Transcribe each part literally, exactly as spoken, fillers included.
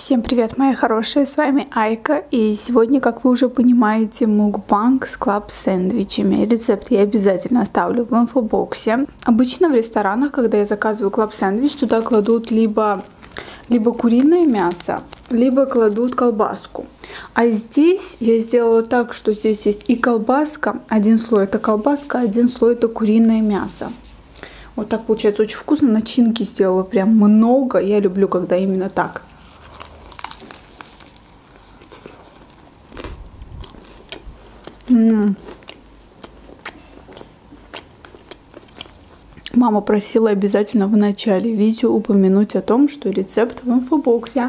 Всем привет, мои хорошие, с вами Айка, и сегодня, как вы уже понимаете, мукбанг с клаб-сэндвичами. Рецепт я обязательно оставлю в инфобоксе. Обычно в ресторанах, когда я заказываю клаб-сэндвич, туда кладут либо, либо куриное мясо, либо кладут колбаску. А здесь я сделала так, что здесь есть и колбаска, один слой это колбаска, один слой это куриное мясо. Вот так получается очень вкусно, начинки сделала прям много, я люблю, когда именно так. М-м. Мама просила обязательно в начале видео упомянуть о том, что рецепт в инфобоксе.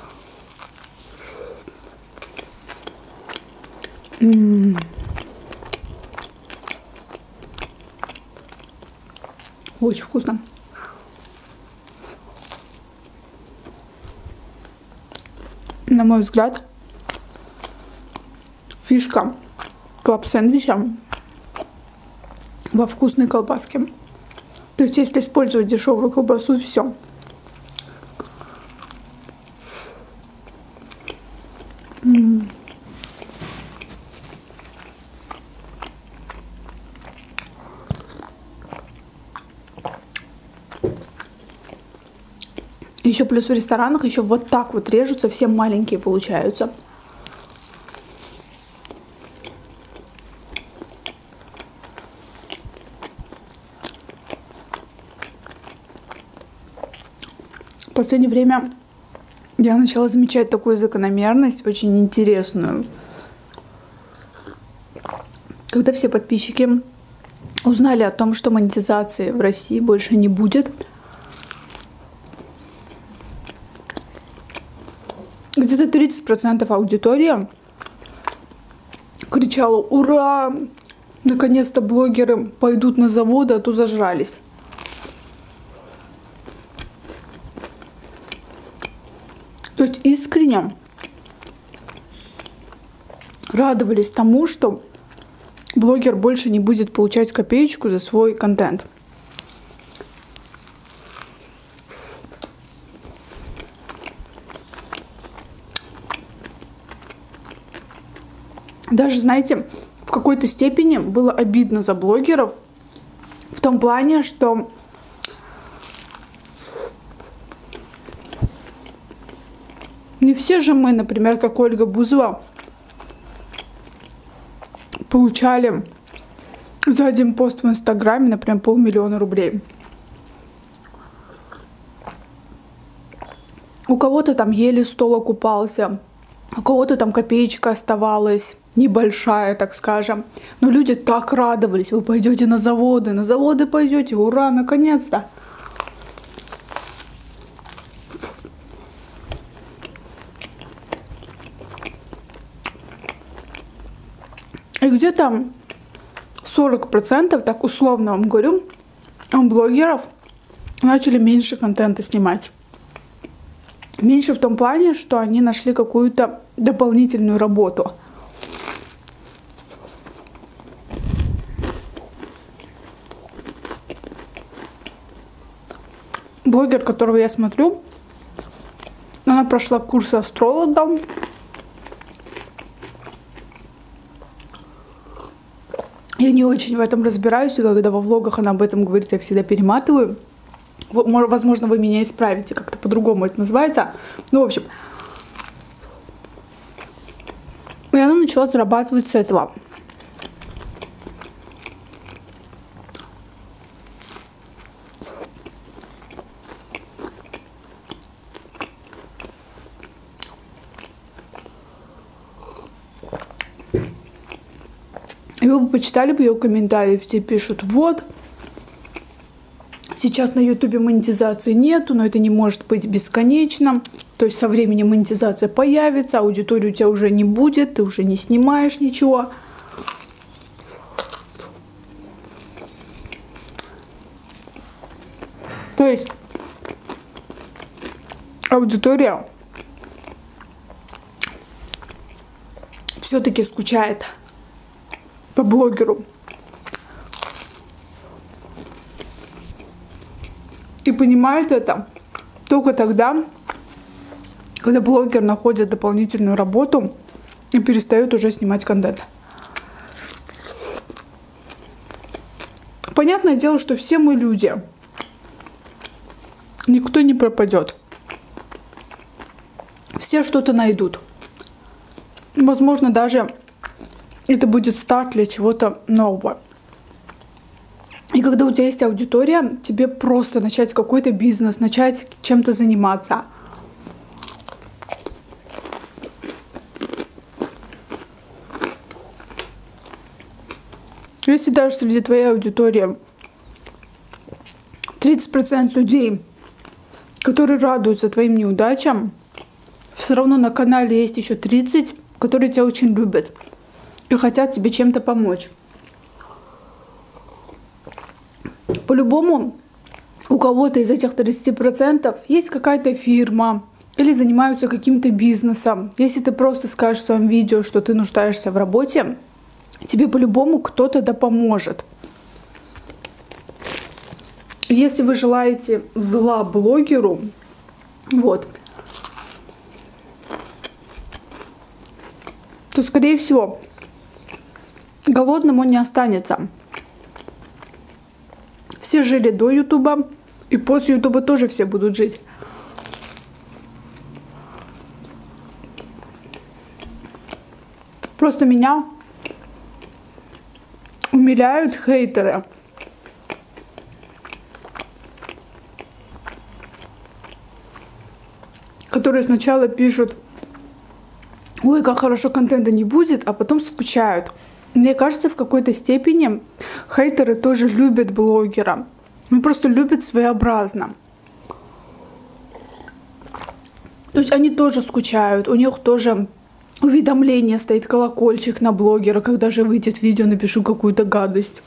М-м. Очень вкусно. На мой взгляд, фишка клаб-сэндвича во вкусной колбаске. То есть, если использовать дешевую колбасу, все. М-м. Еще плюс в ресторанах еще вот так вот режутся, все маленькие получаются. В последнее время я начала замечать такую закономерность, очень интересную. Когда все подписчики узнали о том, что монетизации в России больше не будет, где-то тридцать процентов аудитории кричала: ура! Наконец-то блогеры пойдут на заводы, а то зажрались. То есть искренне радовались тому, что блогер больше не будет получать копеечку за свой контент. Даже, знаете, в какой-то степени было обидно за блогеров в том плане, что не все же мы, например, как Ольга Бузова, получали за один пост в Инстаграме, например, полмиллиона рублей. У кого-то там еле стол окупался, у кого-то там копеечка оставалась, небольшая, так скажем. Но люди так радовались: вы пойдете на заводы, на заводы пойдете, ура, наконец-то. И где-то сорок процентов, так условно вам говорю, блогеров начали меньше контента снимать. Меньше в том плане, что они нашли какую-то дополнительную работу. Блогер, которого я смотрю, она прошла курсы астролога. Я не очень в этом разбираюсь, и когда во влогах она об этом говорит, я всегда перематываю. Возможно, вы меня исправите, как-то по-другому это называется. Ну, в общем. И она начала зарабатывать с этого. И вы бы почитали бы ее комментарии, все пишут: вот, сейчас на ютубе монетизации нету, но это не может быть бесконечно. То есть со временем монетизация появится, аудитории у тебя уже не будет, ты уже не снимаешь ничего. То есть аудитория все-таки скучает по блогеру. И понимает это только тогда, когда блогер находит дополнительную работу и перестает уже снимать контент. Понятное дело, что все мы люди. Никто не пропадет. Все что-то найдут. Возможно, даже это будет старт для чего-то нового. И когда у тебя есть аудитория, тебе просто начать какой-то бизнес, начать чем-то заниматься. Если даже среди твоей аудитории тридцать процентов людей, которые радуются твоим неудачам, все равно на канале есть еще тридцать, которые тебя очень любят и хотят тебе чем-то помочь. По-любому у кого-то из этих тридцати процентов есть какая-то фирма или занимаются каким-то бизнесом. Если ты просто скажешь в своем видео, что ты нуждаешься в работе, тебе по-любому кто-то да поможет. Если вы желаете зла блогеру, вот, то, скорее всего, голодным он не останется. Все жили до Ютуба, и после Ютуба тоже все будут жить. Просто меня умиляют хейтеры. Которые сначала пишут: ой, как хорошо, контента не будет, а потом скучают. Мне кажется, в какой-то степени хейтеры тоже любят блогера. Они просто любят своеобразно. То есть они тоже скучают, у них тоже уведомление стоит, колокольчик на блогера, когда же выйдет видео, напишу какую-то гадость.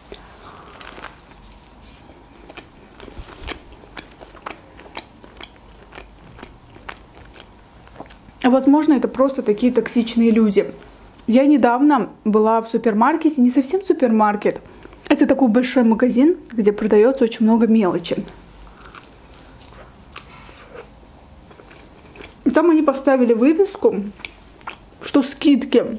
А возможно, это просто такие токсичные люди. Я недавно была в супермаркете, не совсем супермаркет. Это такой большой магазин, где продается очень много мелочи. И там они поставили вывеску, что скидки.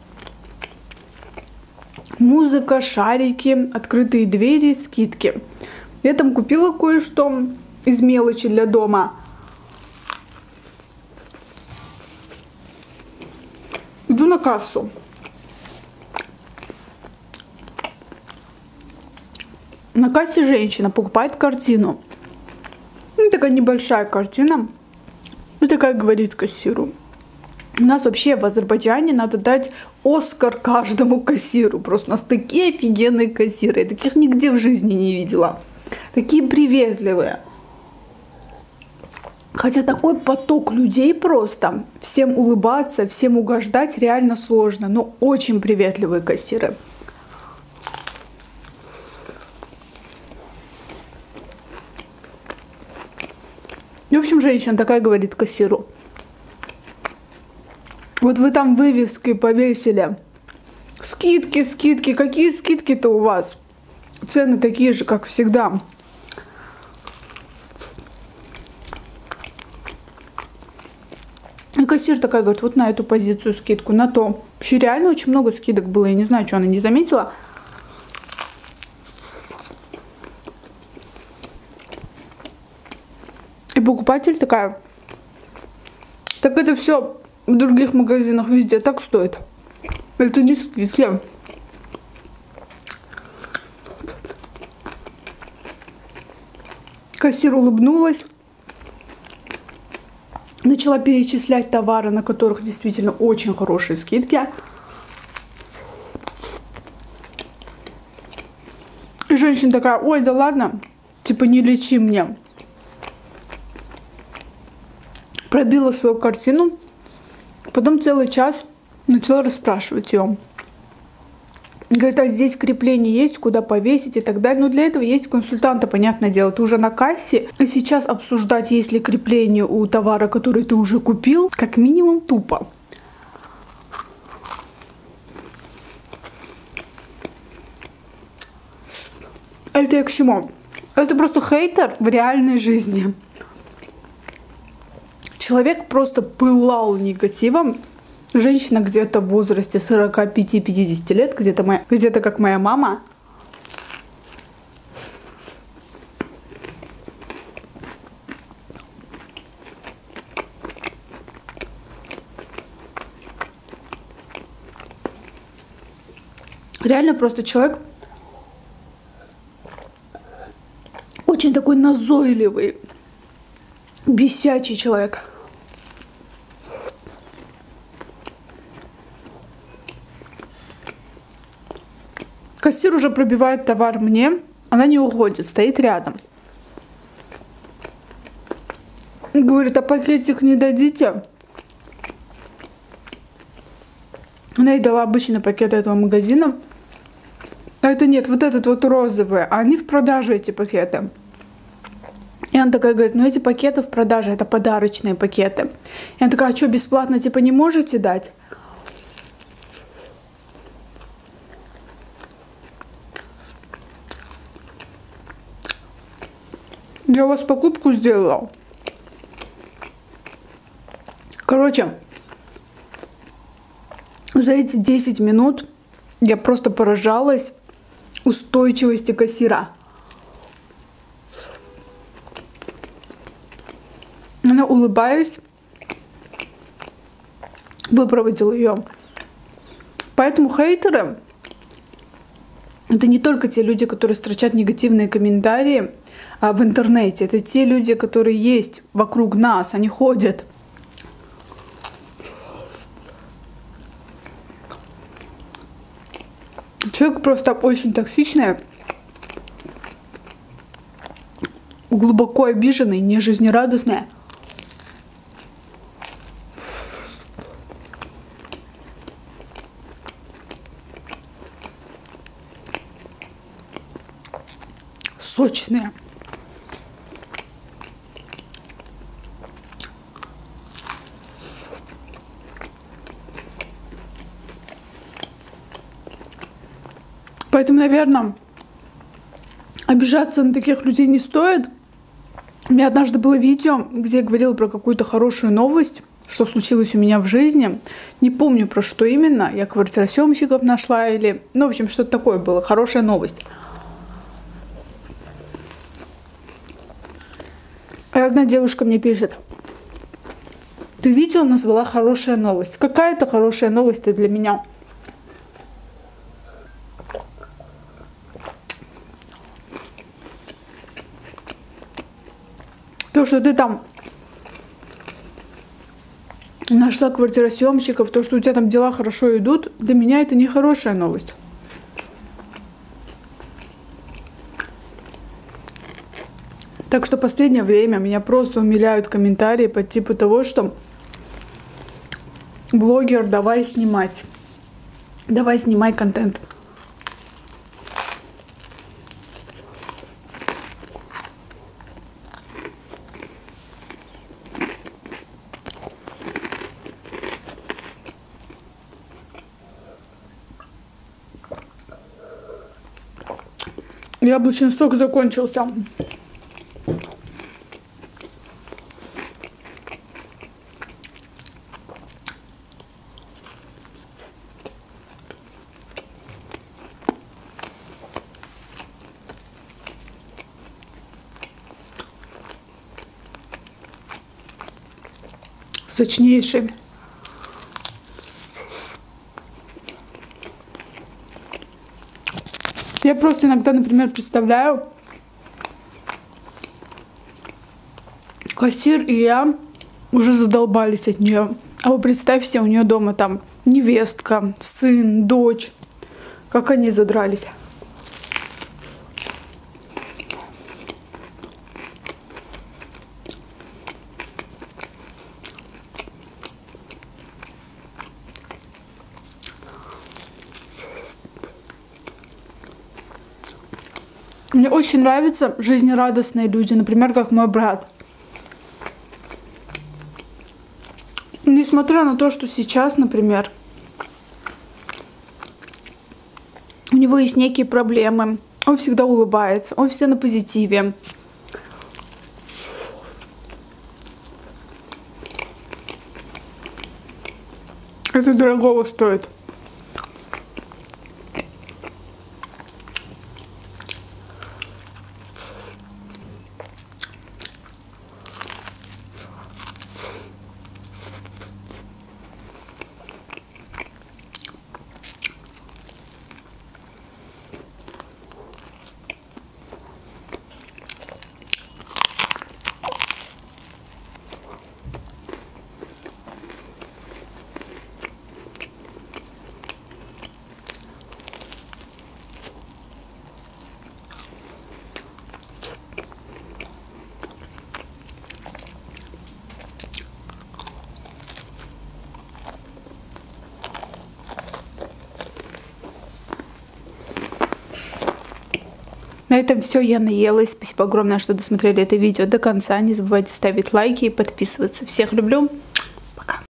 Музыка, шарики, открытые двери, скидки. Я там купила кое-что из мелочи для дома. Иду на кассу. На кассе женщина покупает картину. Ну, такая небольшая картина. И такая говорит кассиру: у нас вообще в Азербайджане надо дать Оскар каждому кассиру. Просто у нас такие офигенные кассиры. Я таких нигде в жизни не видела. Такие приветливые. Хотя такой поток людей просто. Всем улыбаться, всем угождать реально сложно. Но очень приветливые кассиры. И, в общем, женщина такая говорит кассиру: вот вы там вывески повесили. Скидки, скидки. Какие скидки-то у вас? Цены такие же, как всегда. И кассир такая говорит: вот на эту позицию скидку, на то. Вообще реально очень много скидок было. Я не знаю, что она не заметила. И покупатель такая: так это все в других магазинах везде так стоит. Это не скидки. Кассир улыбнулась. Начала перечислять товары, на которых действительно очень хорошие скидки. И женщина такая: ой, да ладно, типа не лечи мне. Пробила свою картину. Потом целый час начала расспрашивать ее. Говорит: а здесь крепление есть, куда повесить и так далее. Но для этого есть консультанты, понятное дело. Ты уже на кассе. И сейчас обсуждать, есть ли крепление у товара, который ты уже купил, как минимум тупо. Это я к чему? Это просто хейтер в реальной жизни. Человек просто пылал негативом. Женщина где-то в возрасте сорока пяти — пятидесяти лет, где-то моя, где-то как моя мама. Реально просто человек очень такой назойливый, бесячий человек. Кассир уже пробивает товар мне, она не уходит, стоит рядом. Говорит, а пакетик не дадите? Она ей дала обычный пакет этого магазина. А это нет, вот этот вот розовый. А они в продаже, эти пакеты. И она такая говорит, ну эти пакеты в продаже, это подарочные пакеты. И она такая, а что, бесплатно типа не можете дать? Я у вас покупку сделала. Короче, за эти десять минут я просто поражалась устойчивости кассира. Она, улыбаясь, выпроводила ее. Поэтому хейтеры — это не только те люди, которые строчат негативные комментарии а, в интернете. Это те люди, которые есть вокруг нас, они ходят. Человек просто очень токсичный, глубоко обиженный, нежизнерадостный. Сочные. Поэтому, наверное, обижаться на таких людей не стоит. У меня однажды было видео, где я говорила про какую-то хорошую новость, что случилось у меня в жизни. Не помню, про что именно. Я квартиросъемщиков нашла или... Ну, в общем, что-то такое было. Хорошая новость. И одна девушка мне пишет: ты видео назвала хорошая новость. Какая это хорошая новость для меня? То, что ты там нашла квартиросъемщиков, то, что у тебя там дела хорошо идут, для меня это не хорошая новость. Так что в последнее время меня просто умиляют комментарии по типу того, что блогер, давай снимать, давай снимай контент. Яблочный сок закончился. Сочнейший. Я просто иногда, например, представляю, кассир и я уже задолбались от нее. А вы представьте, у нее дома там невестка, сын, дочь. Как они задрались. Мне очень нравятся жизнерадостные люди, например, как мой брат. Несмотря на то, что сейчас, например, у него есть некие проблемы, он всегда улыбается, он всегда на позитиве. Это дорогого стоит. На этом все, я наелась. Спасибо огромное, что досмотрели это видео до конца. Не забывайте ставить лайки и подписываться. Всех люблю!